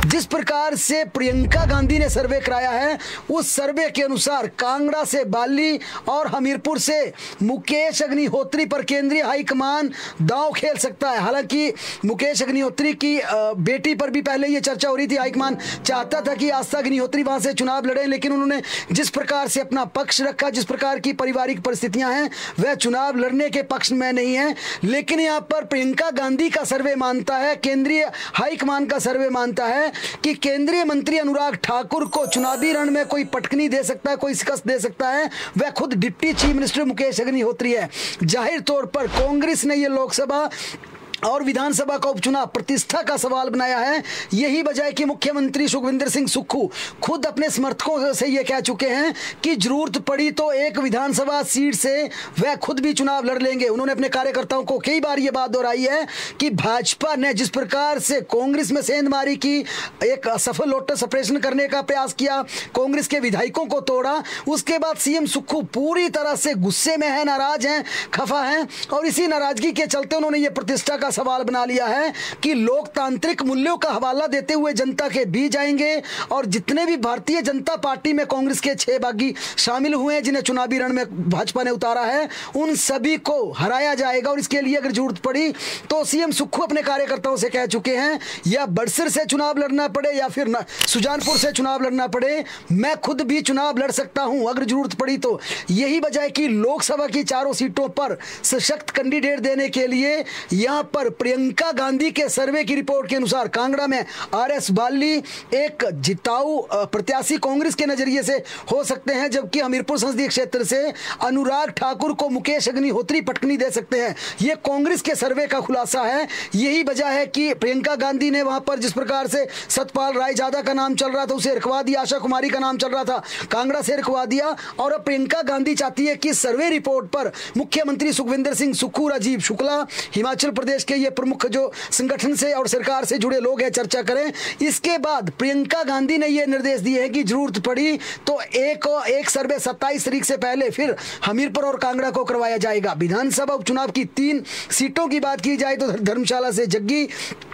जिस प्रकार से प्रियंका गांधी ने सर्वे कराया है, उस सर्वे के अनुसार कांगड़ा से बाली और हमीरपुर से मुकेश अग्निहोत्री पर केंद्रीय हाईकमान दांव खेल सकता है। हालांकि मुकेश अग्निहोत्री की बेटी पर भी पहले ये चर्चा हो रही थी। हाईकमान चाहता था कि आस्था अग्निहोत्री वहां से चुनाव लड़े, लेकिन उन्होंने जिस प्रकार से अपना पक्ष रखा, जिस प्रकार की पारिवारिक परिस्थितियां हैं, वह चुनाव लड़ने के पक्ष में नहीं है। लेकिन यहां पर प्रियंका गांधी का सर्वे मानता है, केंद्रीय हाईकमान का सर्वे मानता है कि केंद्रीय मंत्री अनुराग ठाकुर को चुनावी रण में कोई पटकनी दे सकता है, कोई शिकस्त दे सकता है, वह खुद deputy chief minister Mukesh Agnihotri है। जाहिर तौर पर कांग्रेस ने यह लोकसभा और विधानसभा का उपचुनाव प्रतिष्ठा का सवाल बनाया है। यही वजह है कि मुख्यमंत्री सुखविंदर सिंह सुक्खू खुद अपने समर्थकों से यह कह चुके हैं कि जरूरत पड़ी तो एक विधानसभा सीट से वह खुद भी चुनाव लड़ लेंगे। उन्होंने अपने कार्यकर्ताओं को कई बार यह बात दोहराई है कि भाजपा ने जिस प्रकार से कांग्रेस में सेंधमारी की, एक असफल लोटस ऑपरेशन करने का प्रयास किया, कांग्रेस के विधायकों को तोड़ा, उसके बाद सीएम सुक्खू पूरी तरह से गुस्से में है, नाराज हैं, खफा हैं, और इसी नाराजगी के चलते उन्होंने ये प्रतिष्ठा का सवाल बना लिया है कि लोकतांत्रिक मूल्यों का हवाला देते हुए जनता के बीच जाएंगे और जितने भी भारतीय जनता पार्टी में कांग्रेस के 6 बागी शामिल हुए हैं, जिन्हें चुनावी रण में भाजपा ने उतारा है, उन सभी को हराया जाएगा। और इसके लिए अगर जरूरत पड़ी तो सीएम सुक्खू अपने कार्यकर्ताओं से कह चुके हैं, या बड़सर से चुनाव लड़ना पड़े या फिर सुजानपुर से चुनाव लड़ना पड़े, मैं खुद भी चुनाव लड़ सकता हूं अगर जरूरत पड़ी तो। यही वजह है कि लोकसभा की चारों सीटों पर सशक्त कैंडिडेट देने के लिए यहां पर प्रियंका गांधी के सर्वे की रिपोर्ट के अनुसार कांगड़ा में आरएस बाली एक जिताऊ प्रत्याशी कांग्रेस के नजरिए से हो सकते हैं, जबकि हमीरपुर संसदीय क्षेत्र से अनुराग ठाकुर को मुकेश अग्निहोत्री पटकनी दे सकते हैं। यह कांग्रेस के सर्वे का खुलासा है। यही वजह है कि प्रियंका गांधी ने वहां पर जिस प्रकार से सतपाल रायजादा का नाम चल रहा था उसे रखवा दिया, आशा कुमारी का नाम चल रहा था कांगड़ा से रखवा दिया, और अब प्रियंका गांधी चाहती है कि सर्वे रिपोर्ट पर मुख्यमंत्री सुखविंदर सिंह सुक्खू, राजीव शुक्ला, हिमाचल प्रदेश के ये प्रमुख जो संगठन से और सरकार से जुड़े लोग हैं चर्चा करें। इसके बाद प्रियंका गांधी ने यह निर्देश दिए हैं कि जरूरत पड़ी तो एक सर्वे 27 तारीख से पहले फिर हमीरपुर और कांगड़ा को करवाया जाएगा। विधानसभा उपचुनाव की 3 सीटों की बात की जाए तो धर्मशाला से जग्गी,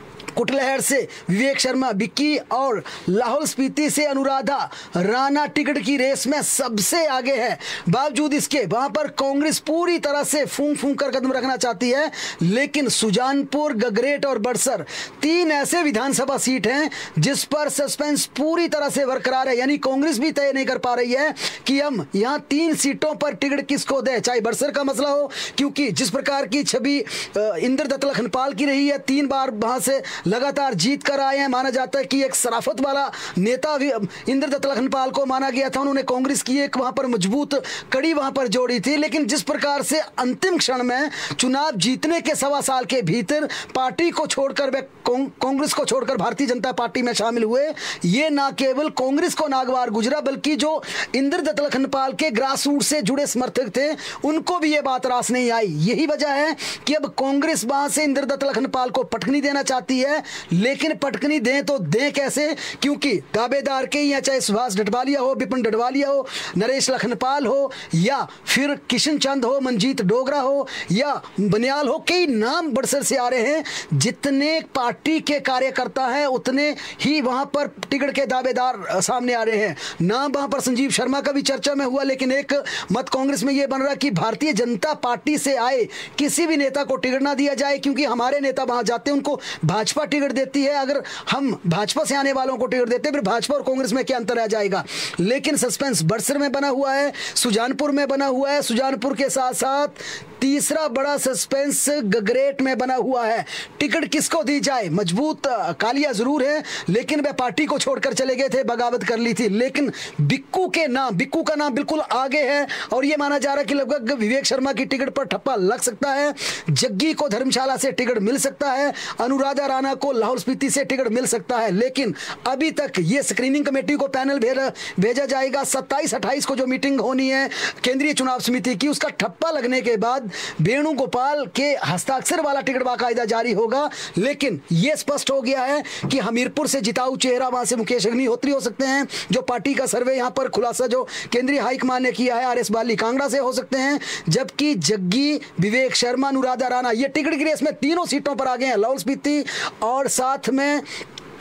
कुटलहर से विवेक शर्मा बिक्की और लाहौल स्पीति से अनुराधा राणा टिकट की रेस में सबसे आगे है। बावजूद इसके वहां पर कांग्रेस पूरी तरह से फूंक कर कदम रखना चाहती है, लेकिन सुजानपुर, गगरेट और बड़सर 3 ऐसे विधानसभा सीट हैं जिस पर सस्पेंस पूरी तरह से बरकरार है। यानी कांग्रेस भी तय नहीं कर पा रही है कि हम यहां 3 सीटों पर टिकट किसको दें, चाहे बड़सर का मसला हो, क्योंकि जिस प्रकार की छवि इंद्रदत्त लखनपाल की रही है, 3 बार वहां से लगातार जीत कर आए हैं। माना जाता है कि एक सराफत वाला नेता भी इंद्रदत्त लखनपाल को माना गया था। उन्होंने कांग्रेस की एक वहां पर मजबूत कड़ी वहां पर जोड़ी थी, लेकिन जिस प्रकार से अंतिम क्षण में चुनाव जीतने के 1.25 साल के भीतर पार्टी को छोड़कर वे कांग्रेस को छोड़कर भारतीय जनता पार्टी में शामिल हुए, ये ना केवल कांग्रेस को नागवार गुजरा बल्कि जो इंद्रदत्त लखनपाल के ग्रास रूट से जुड़े समर्थक थे उनको भी ये बात रास नहीं आई। यही वजह है कि अब कांग्रेस वहां से इंद्रदत्त लखनपाल को पटकनी देना चाहती है, लेकिन पटकनी दें तो दें कैसे, क्योंकि दावेदार के या चाहे सुभाष डडवालिया हो, विपिन डडवालिया हो, नरेश लखनपाल हो, या फिर किशन चंद हो, मंजीत डोगरा हो या बनियाल हो, कई नाम बड़सर से आ रहे हैं। जितने पार्टी के कार्यकर्ता हैं उतने ही वहां पर टिकट के दावेदार सामने आ रहे हैं। नाम वहां पर संजीव शर्मा का भी चर्चा में हुआ, लेकिन एक मत कांग्रेस में यह बन रहा कि भारतीय जनता पार्टी से आए किसी भी नेता को टिकट ना दिया जाए, क्योंकि हमारे नेता वहां जाते हैं उनको भाजपा टिकट देती है, अगर हम भाजपा से आने वालों को टिकट देते हैं फिर भाजपा और कांग्रेस में क्या अंतर आ जाएगा। लेकिन सस्पेंस बड़सर में बना हुआ है, सुजानपुर में बना हुआ है, सुजानपुर के साथ साथ तीसरा बड़ा सस्पेंस गगरेट में बना हुआ है। टिकट किसको दी जाए, मजबूत कालिया जरूर है, लेकिन वे पार्टी को छोड़कर चले गए थे, बगावत कर ली थी, लेकिन बिक्कू का नाम बिल्कुल आगे है और यह माना जा रहा है कि लगभग विवेक शर्मा की टिकट पर ठप्पा लग सकता है। जग्गी को धर्मशाला से टिकट मिल सकता है, अनुराधा राणा को लाहौल स्पीति से टिकट मिल सकता है, लेकिन अभी तक ये स्क्रीनिंग कमेटी को पैनल भेजा जाएगा। 27-28 को जो मीटिंग होनी है केंद्रीय चुनाव समिति की, उसका ठप्पा लगने के बाद वेणुगोपाल के हस्ताक्षर वाला टिकट बाकायदा जारी होगा। लेकिन यह स्पष्ट हो गया है कि हमीरपुर से जिताऊ चेहरा वहां से मुकेश अग्निहोत्री हो सकते हैं, जो पार्टी का सर्वे यहां पर खुलासा जो केंद्रीय हाईकमान ने किया है, आरएस बाली कांगड़ा से हो सकते हैं, जबकि जग्गी, विवेक शर्मा, अनुराधा राणा ये टिकट की रेस में तीनों सीटों पर आ गए हैं, लाहौल स्पीति और साथ में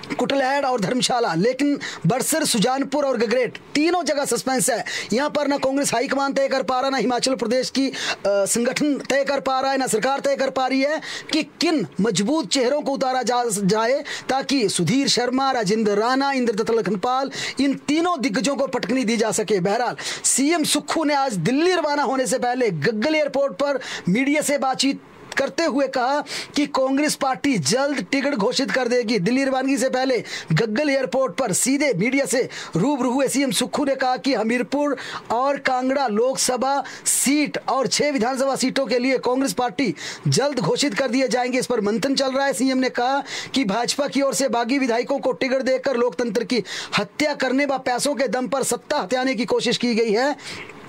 कुटलैहड़ और धर्मशाला, लेकिन बड़सर, सुजानपुर और गगरेट तीनों जगह सस्पेंस है। यहाँ पर ना कांग्रेस हाईकमान तय कर पा रहा, ना हिमाचल प्रदेश की संगठन तय कर पा रहा है, ना सरकार तय कर पा रही है कि किन मजबूत चेहरों को उतारा जाए ताकि सुधीर शर्मा, राजेंद्र राणा, इंद्रदत्त लखनपाल, इन तीनों दिग्गजों को पटकनी दी जा सके। बहरहाल सीएम सुक्खू ने आज दिल्ली रवाना होने से पहले गग्गल एयरपोर्ट पर मीडिया से बातचीत करते हुए कहा कि कांग्रेस पार्टी जल्द टिकट घोषित कर देगी। दिल्ली रवानगी से पहले गग्गल एयरपोर्ट पर सीधे मीडिया से रूबरू हुए सीएम सुक्खू ने कहा कि हमीरपुर और कांगड़ा लोकसभा सीट और 6 विधानसभा सीटों के लिए कांग्रेस पार्टी जल्द घोषित कर दिए जाएंगे। इस पर मंथन चल रहा है। सीएम ने कहा कि भाजपा की ओर से बागी विधायकों को टिकट देकर लोकतंत्र की हत्या करने व पैसों के दम पर सत्ता हथियाने की कोशिश की गई है।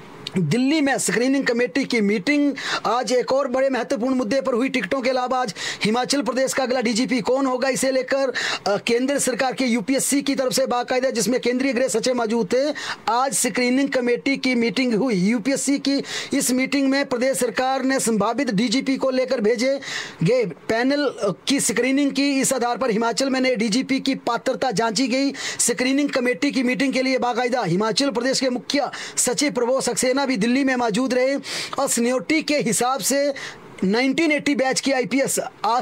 दिल्ली में स्क्रीनिंग कमेटी की मीटिंग आज एक और बड़े महत्वपूर्ण मुद्दे पर हुई। टिकटों के अलावा आज हिमाचल प्रदेश का अगला डीजीपी कौन होगा, इसे लेकर केंद्र सरकार के यूपीएससी की तरफ से बाकायदा, जिसमें केंद्रीय गृह सचिव मौजूद थे, आज स्क्रीनिंग कमेटी की मीटिंग हुई। यूपीएससी की इस मीटिंग में प्रदेश सरकार ने संभावित डीजीपी को लेकर भेजे गए पैनल की स्क्रीनिंग की। इस आधार पर हिमाचल में नए डीजीपी की पात्रता जांची गई। स्क्रीनिंग कमेटी की मीटिंग के लिए बाकायदा हिमाचल प्रदेश के मुख्य सचिव प्रभो सक्सेना भी दिल्ली में मौजूद रहे और सीनियरिटी के हिसाब से 1980 बैच की आईपीएस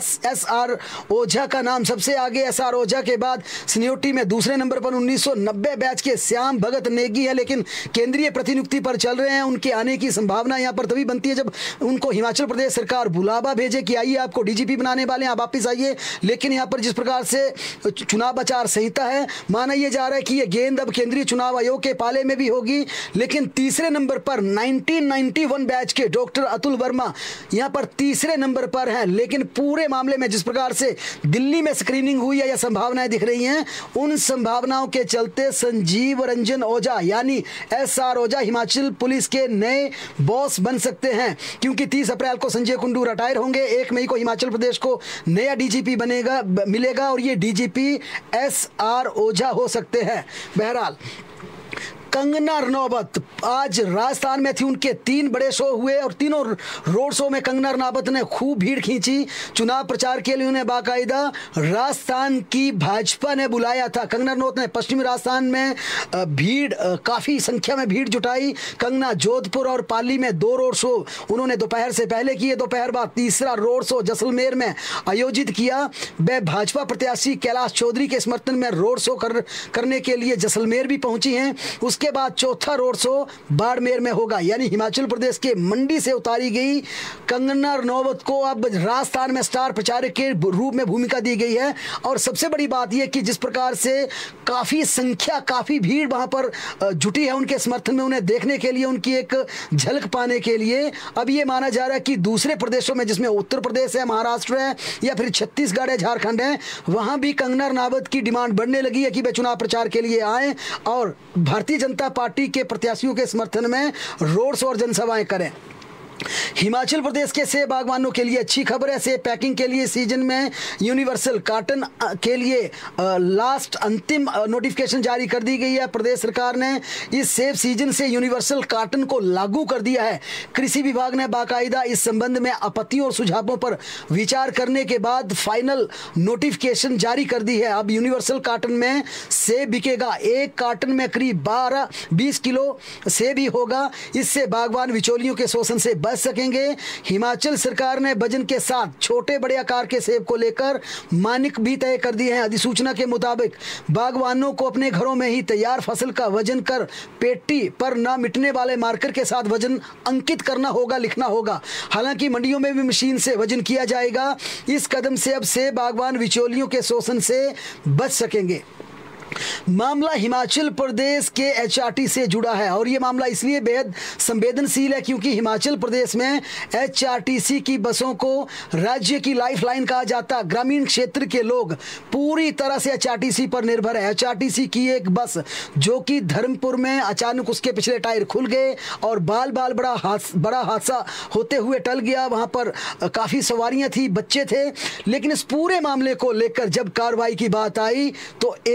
एसआर ओझा का नाम सबसे आगे। एसआर ओझा के बाद सीनियरिटी में दूसरे नंबर पर 1990 बैच के श्याम भगत नेगी है, लेकिन केंद्रीय प्रतिनियुक्ति पर चल रहे हैं। उनके आने की संभावना यहां पर तभी बनती है जब उनको हिमाचल प्रदेश सरकार बुलावा भेजे कि आइए आपको डीजीपी बनाने वाले हैं, आप वापिस आइए। लेकिन यहाँ पर जिस प्रकार से चुनाव आचार संहिता है, माना यह जा रहा है कि यह गेंद अब केंद्रीय चुनाव आयोग के पाले में भी होगी। लेकिन तीसरे नंबर पर 1991 बैच के डॉक्टर अतुल वर्मा यहाँ पर तीसरे नंबर पर हैं। लेकिन पूरे मामले में जिस प्रकार से दिल्ली में स्क्रीनिंग हुई है या संभावनाएं दिख रही हैं, उन संभावनाओं के चलते संजीव रंजन ओझा यानी एसआर ओझा हिमाचल पुलिस के नए बॉस बन सकते हैं, क्योंकि 30 अप्रैल को संजय कुंडू रिटायर होंगे। 1 मई को हिमाचल प्रदेश को नया डीजीपी मिलेगा और ये डीजीपी एसआर ओझा हो सकते हैं। बहरहाल कंगना रनौत आज राजस्थान में थी, उनके 3 बड़े शो हुए और तीनों रोड शो में कंगना रनौत ने खूब भीड़ खींची। चुनाव प्रचार के लिए उन्हें बाकायदा राजस्थान की भाजपा ने बुलाया था। कंगना रनौत ने पश्चिमी राजस्थान में काफ़ी संख्या में भीड़ जुटाई। कंगना जोधपुर और पाली में 2 रोड शो उन्होंने दोपहर से पहले किए। दोपहर बाद तीसरा रोड शो जैसलमेर में आयोजित किया। वह भाजपा प्रत्याशी कैलाश चौधरी के समर्थन में रोड शो करने के लिए जैसलमेर भी पहुंची हैं। उसके बाद चौथा रोड शो बाड़मेर में होगा। यानी हिमाचल प्रदेश के मंडी से उतारी गई कंगना रनौत को अब राजस्थान में स्टार प्रचारक के रूप में भूमिका दी गई है। और सबसे बड़ी बात यह कि जिस प्रकार से काफ़ी भीड़ वहां पर जुटी है उनके समर्थन में, उन्हें देखने के लिए, उनकी एक झलक पाने के लिए, अब ये माना जा रहा है कि दूसरे प्रदेशों में जिसमें उत्तर प्रदेश है, महाराष्ट्र है या फिर छत्तीसगढ़ है, झारखंड है, वहां भी कंगना रनौत की डिमांड बढ़ने लगी है कि वे चुनाव प्रचार के लिए आए और भारतीय जनता पार्टी के प्रत्याशियों के समर्थन में रोड शो और जनसभाएं करें। हिमाचल प्रदेश के सेब बागवानों के लिए अच्छी खबर है। सेब पैकिंग के लिए सीजन में यूनिवर्सल कार्टन के लिए अंतिम नोटिफिकेशन जारी कर दी गई है। प्रदेश सरकार ने इस सेब सीजन से यूनिवर्सल कार्टन को लागू कर दिया है। कृषि विभाग ने बाकायदा इस संबंध में आपत्तियों और सुझावों पर विचार करने के बाद फाइनल नोटिफिकेशन जारी कर दी है। अब यूनिवर्सल कार्टन में सेब बिकेगा। एक कार्टन में करीब 20 किलो सेब ही होगा। इससे बागवान बिचौलियों के शोषण से बच सकेंगे। हिमाचल सरकार ने वजन के साथ छोटे बड़े आकार के सेब को लेकर मानक भी तय कर दिए हैं। अधिसूचना के मुताबिक बागवानों को अपने घरों में ही तैयार फसल का वजन कर पेटी पर न मिटने वाले मार्कर के साथ वजन अंकित करना होगा, लिखना होगा। हालांकि मंडियों में भी मशीन से वजन किया जाएगा। इस कदम से अब सेब बागवान बिचौलियों के शोषण से बच सकेंगे। मामला हिमाचल प्रदेश के एचआरटी से जुड़ा है और ये मामला इसलिए बेहद संवेदनशील है क्योंकि हिमाचल प्रदेश में एचआरटीसी की बसों को राज्य की लाइफलाइन कहा जाता। ग्रामीण क्षेत्र के लोग पूरी तरह से एचआरटीसी पर निर्भर है। एचआरटीसी की एक बस जो कि धर्मपुर में अचानक उसके पिछले टायर खुल गए और बड़ा हादसा होते हुए टल गया। वहां पर काफ़ी सवारियां थी, बच्चे थे। लेकिन इस पूरे मामले को लेकर जब कार्रवाई की बात आई तो एक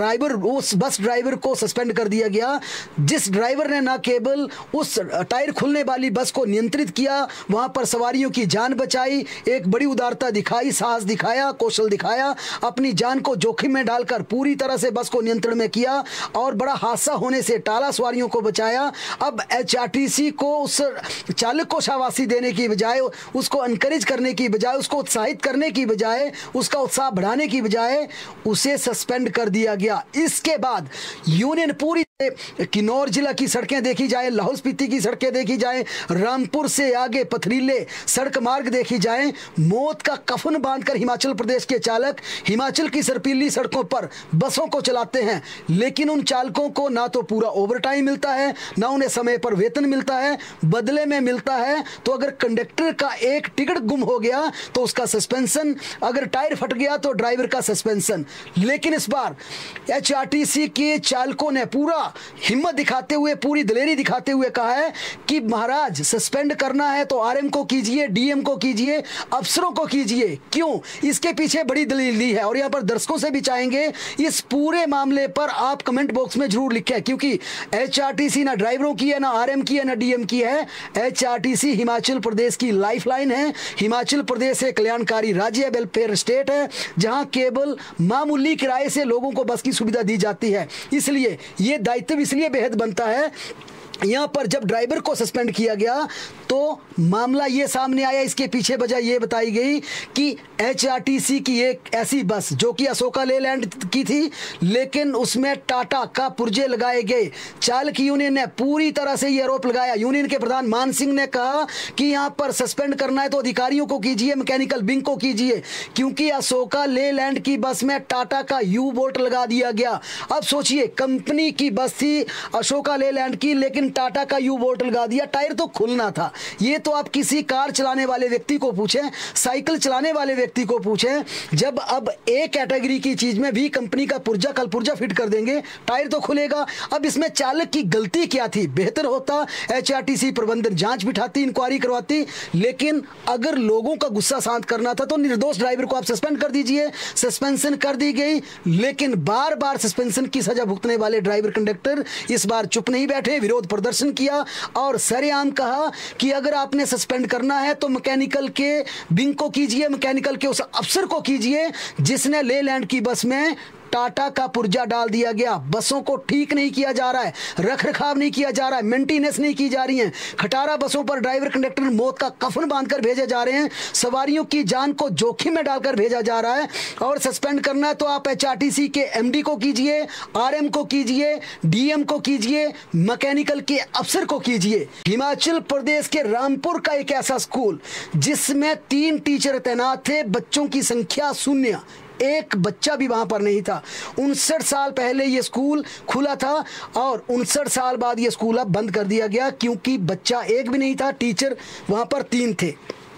ड्राइवर, उस बस ड्राइवर को सस्पेंड कर दिया गया जिस ड्राइवर ने ना केवल उस टायर खुलने वाली बस को नियंत्रित किया, वहां पर सवारियों की जान बचाई, एक बड़ी उदारता दिखाई, साहस दिखाया, कौशल दिखाया, अपनी जान को जोखिम में डालकर पूरी तरह से बस को नियंत्रण में किया और बड़ा हादसा होने से टाला, सवारियों को बचाया। अब एचआरटीसी को उस चालक को शाबाशी देने की बजाय, उसको एनकरेज करने की बजाय, उसको उत्साहित करने की बजाय, उसका उत्साह बढ़ाने की बजाय उसे सस्पेंड कर दिया गया। इसके बाद यूनियन पूरी किन्नौर जिला की सड़कें देखी जाए, लाहौल स्पीति की सड़कें देखी जाए, रामपुर से आगे पथरीले सड़क मार्ग देखी जाए, मौत का कफन बांधकर हिमाचल प्रदेश के चालक हिमाचल की सर्पीली सड़कों पर बसों को चलाते हैं, लेकिन उन चालकों को ना तो पूरा ओवरटाइम मिलता है, ना उन्हें समय पर वेतन मिलता है। बदले में मिलता है तो अगर कंडक्टर का एक टिकट गुम हो गया तो उसका सस्पेंशन, अगर टायर फट गया तो ड्राइवर का सस्पेंशन। लेकिन इस बार एचआरटीसी के चालकों ने पूरा हिम्मत दिखाते हुए, पूरी दलेरी दिखाते हुए कहा है कि महाराज सस्पेंड करना है तो आरएम को कीजिए, डीएम को कीजिए, अफसरों को कीजिए। क्यों? इसके पीछे बड़ी दलील दी है और यहां पर दर्शकों से भी चाहेंगे इस पूरे मामले पर आप कमेंट बॉक्स में जरूर लिखें, क्योंकि एचआरटीसी ना ड्राइवरों की है, ना आरएम की है, ना डीएम की है। एचआरटीसी हिमाचल प्रदेश की लाइफलाइन है। हिमाचल प्रदेश एक कल्याणकारी राज्य, वेलफेयर स्टेट है, जहां केवल मामूली किराए से लोगों को बस की सुविधा दी जाती है। इसलिए यह दायित्व इसलिए बेहद बनता है। यहां पर जब ड्राइवर को सस्पेंड किया गया तो मामला ये सामने आया, इसके पीछे वजह ये बताई गई कि एचआरटीसी की एक ऐसी बस जो कि अशोका लेलैंड की थी, लेकिन उसमें टाटा का पुर्जे लगाए गए। चालक यूनियन ने पूरी तरह से ये आरोप लगाया। यूनियन के प्रधान मान सिंह ने कहा कि यहां पर सस्पेंड करना है तो अधिकारियों को कीजिए, मैकेनिकल विंग को कीजिए, क्योंकि अशोका लेलैंड की बस में टाटा का यू बोल्ट लगा दिया गया। अब सोचिए, कंपनी की बस थी अशोका लेलैंड की, लेकिन टाटा का यू बोल्ट लगा दिया। टायर तो खुलना था। ये तो आप किसी कार चलाने वाले व्यक्ति को पूछें, साइकिल चलाने वाले व्यक्ति को पूछें, जब अब ए कैटेगरी की चीज में भी कंपनी का पुर्जा, कल पुर्जा फिट कर देंगे, टायर तो खुलेगा। अब इसमें चालक की गलती क्या थी? बेहतर होता एचआरटीसी प्रबंधन जांच बिठाती, इंक्वायरी करवाती, लेकिन अगर लोगों का गुस्सा शांत करना था तो निर्दोष ड्राइवर को आप सस्पेंड कर दीजिए। सस्पेंशन कर दी गई, लेकिन बार बार सस्पेंशन की सजा भुगतने वाले ड्राइवर कंडक्टर इस बार चुप नहीं बैठे, विरोध प्रदर्शन किया और सरेआम कहा कि अगर आपने सस्पेंड करना है तो मैकेनिकल के विंग को कीजिए, मैकेनिकल के उस अफसर को कीजिए जिसने लेलैंड की बस में टाटा का पुर्जा डाल दिया गया। बसों को ठीक नहीं किया जा रहा है, रख रखाव नहीं किया जा रहा है, मेंटेनेंस नहीं की जा रही है। खटारा बसों पर ड्राइवर कंडक्टर मौत का कफन बांधकर भेजे जा रहे हैं, सवारियों की जान को जोखिम में डालकर भेजा जा रहा है। और सस्पेंड करना है तो आप एचआरटीसी के एमडी को कीजिए, आरएम को कीजिए, डीएम को कीजिए, मैकेनिकल के अफसर को कीजिए। हिमाचल प्रदेश के रामपुर का एक ऐसा स्कूल जिसमें 3 टीचर तैनात थे, बच्चों की संख्या 0, एक बच्चा भी वहां पर नहीं था। 59 साल पहले यह स्कूल खुला था और 59 साल बाद यह स्कूल अब बंद कर दिया गया, क्योंकि बच्चा एक भी नहीं था, टीचर वहां पर 3 थे।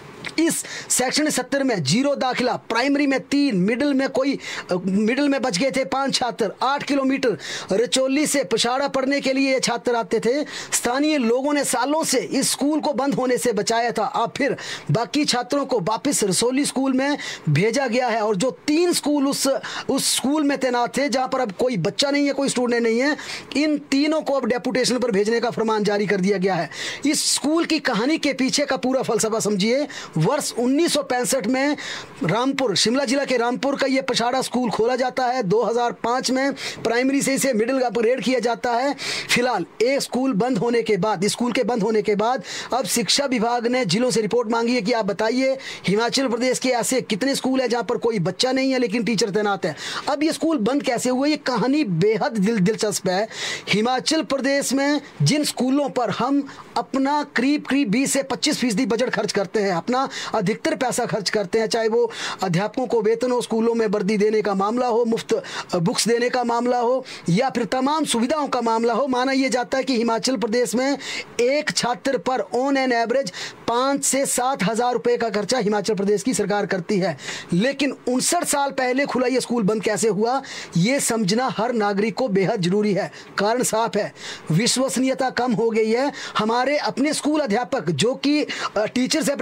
इस सेक्शन 70 में 0 दाखिला, प्राइमरी में 3, मिडिल में बच गए थे 5 छात्र। 8 किलोमीटर रचौली से पछाड़ा पढ़ने के लिए ये छात्र आते थे। स्थानीय लोगों ने सालों से इस स्कूल को बंद होने से बचाया था। अब फिर बाकी छात्रों को वापस रसौली स्कूल में भेजा गया है और जो 3 स्कूल उस स्कूल में तैनात थे, जहां पर अब कोई बच्चा नहीं है, कोई स्टूडेंट नहीं है, इन तीनों को अब डेपुटेशन पर भेजने का फरमान जारी कर दिया गया है। इस स्कूल की कहानी के पीछे का पूरा फलसफा समझिए। वर्ष 1965 में रामपुर, शिमला जिला के रामपुर का यह पछाड़ा स्कूल खोला जाता है। 2005 में प्राइमरी से इसे मिडिल अपग्रेड किया जाता है। फिलहाल एक स्कूल बंद होने के बाद, स्कूल के बंद होने के बाद अब शिक्षा विभाग ने जिलों से रिपोर्ट मांगी है कि आप बताइए हिमाचल प्रदेश के ऐसे कितने स्कूल हैं जहां पर कोई बच्चा नहीं है लेकिन टीचर तैनात है। अब ये स्कूल बंद कैसे हुए? ये कहानी बेहद दिलचस्प है। हिमाचल प्रदेश में जिन स्कूलों पर हम अपना करीब 20 से 25% बजट खर्च करते हैं, अपना अधिकतर पैसा खर्च करते हैं, चाहे वो अध्यापकों को वेतन हो, स्कूलों में वर्दी देने का मामला हो, मुफ्त बुक्स देने का मामला हो, या फिर तमाम सुविधाओं का मामला हो, माना यह जाता है कि हिमाचल प्रदेश में एक छात्र पर ऑन एन एवरेज 5 से 7 हज़ार रुपए का खर्चा हिमाचल प्रदेश की सरकार करती है। लेकिन 59 साल पहले खुला यह स्कूल बंद कैसे हुआ, यह समझना हर नागरिक को बेहद जरूरी है। कारण साफ है, विश्वसनीयता कम हो गई है। हमारे अपने स्कूल अध्यापक जो कि टीचर से अपने बच्चों को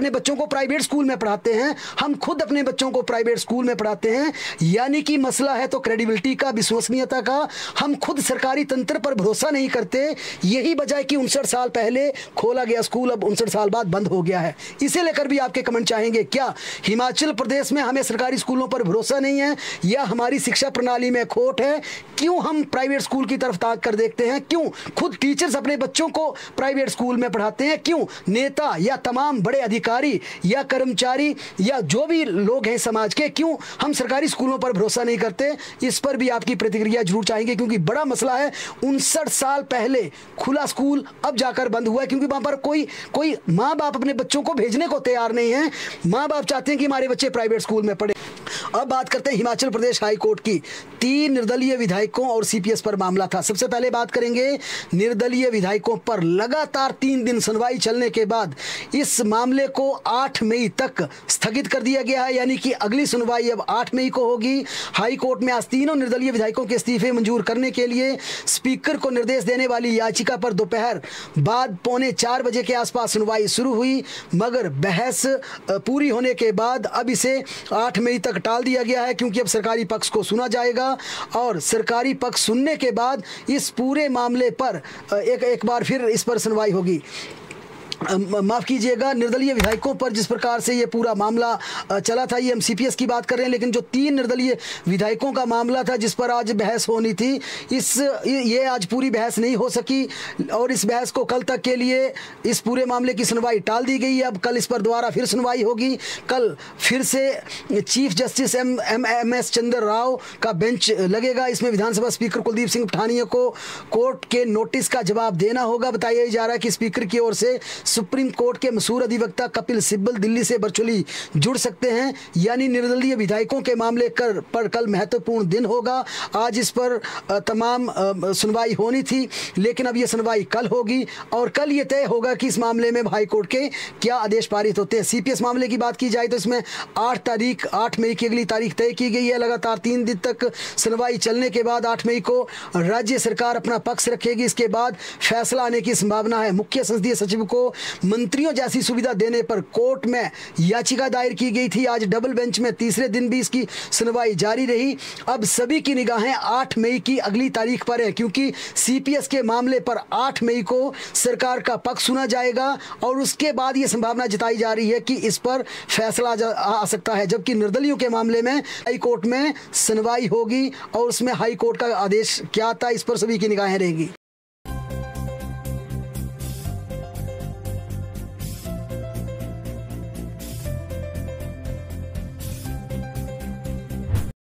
प्राइवेट स्कूल में पढ़ाते हैं, हम खुद अपने बच्चों को प्राइवेट स्कूल में पढ़ाते हैं। यानी कि मसला है तो क्रेडिबिलिटी का, विश्वसनीयता का। हम खुद सरकारी तंत्र पर भरोसा नहीं करते। यही वजह है कि 59 साल पहले खोला गया स्कूल अब 59 साल बाद बंद हो गया है। इसे लेकर भी आपके कमेंट चाहेंगे। क्या हिमाचल प्रदेश में हमें सरकारी स्कूलों पर भरोसा नहीं है, या हमारी शिक्षा प्रणाली में खोट है? क्यों हम प्राइवेट स्कूल की तरफ ताक कर देखते हैं? क्यों खुद टीचर्स अपने बच्चों को प्राइवेट स्कूल में पढ़ाते हैं? क्यों नेता या तमाम बड़े अधिकारी या कर्मचारी या जो भी लोग हैं समाज के, क्यों हम सरकारी स्कूलों पर भरोसा नहीं करते? इस पर भी आपकी प्रतिक्रिया जरूर चाहेंगे, क्योंकि बड़ा मसला है। 59 साल पहले खुला स्कूल अब जाकर बंद हुआ है, क्योंकि वहां पर कोई माँ बाप अपने बच्चों को भेजने को तैयार नहीं है। माँ बाप चाहते हैं कि हमारे बच्चे प्राइवेट स्कूल में पढ़े। अब बात करते हैं हिमाचल प्रदेश हाई कोर्ट की। 3 निर्दलीय विधायकों और सीपीएस पर मामला था। सबसे पहले बात करेंगे निर्दलीय विधायकों पर। लगातार 3 दिन सुनवाई चलने के बाद इस मामले को 8 मई तक स्थगित कर दिया गया है, यानी कि अगली सुनवाई अब 8 मई को होगी। हाई कोर्ट में आज तीनों निर्दलीय विधायकों के इस्तीफे मंजूर करने के लिए स्पीकर को निर्देश देने वाली याचिका पर दोपहर बाद 3:45 बजे के आसपास सुनवाई शुरू हुई, मगर बहस पूरी होने के बाद अब इसे 8 मई तक टाल दिया गया है, क्योंकि अब सरकारी पक्ष को सुना जाएगा और सरकारी पक्ष सुनने के बाद इस पूरे मामले पर एक बार फिर इस पर सुनवाई होगी। माफ़ कीजिएगा, निर्दलीय विधायकों पर जिस प्रकार से ये पूरा मामला चला था, ये हम सीपीएस की बात कर रहे हैं, लेकिन जो 3 निर्दलीय विधायकों का मामला था जिस पर आज बहस होनी थी, ये आज पूरी बहस नहीं हो सकी और इस बहस को कल तक के लिए इस पूरे मामले की सुनवाई टाल दी गई है। अब कल इस पर दोबारा फिर सुनवाई होगी। कल फिर से chief justice M S. Chandra Rao का बेंच लगेगा। इसमें विधानसभा स्पीकर कुलदीप सिंह पठानिया को कोर्ट के नोटिस का जवाब देना होगा। बताया जा रहा है कि स्पीकर की ओर से सुप्रीम कोर्ट के मशहूर अधिवक्ता कपिल सिब्बल दिल्ली से वर्चुअली जुड़ सकते हैं। यानी निर्दलीय विधायकों के मामले पर कल महत्वपूर्ण दिन होगा। आज इस पर तमाम सुनवाई होनी थी, लेकिन अब ये सुनवाई कल होगी और कल ये तय होगा कि इस मामले में हाई कोर्ट के क्या आदेश पारित होते हैं। सीपीएस मामले की बात की जाए तो इसमें 8 मई की अगली तारीख तय की गई है। लगातार 3 दिन तक सुनवाई चलने के बाद 8 मई को राज्य सरकार अपना पक्ष रखेगी। इसके बाद फैसला आने की संभावना है। मुख्य संसदीय सचिव को मंत्रियों जैसी सुविधा देने पर कोर्ट में याचिका दायर की गई थी। आज डबल बेंच में तीसरे दिन भी इसकी सुनवाई जारी रही। अब सभी की निगाहें 8 मई की अगली तारीख पर है, क्योंकि सीपीएस के मामले पर 8 मई को सरकार का पक्ष सुना जाएगा और उसके बाद यह संभावना जताई जा रही है कि इस पर फैसला आ सकता है। जबकि निर्दलीयों के मामले में हाई कोर्ट में सुनवाई होगी और उसमें हाई कोर्ट का आदेश क्या आता है, इस पर सभी की निगाहें रहेंगी।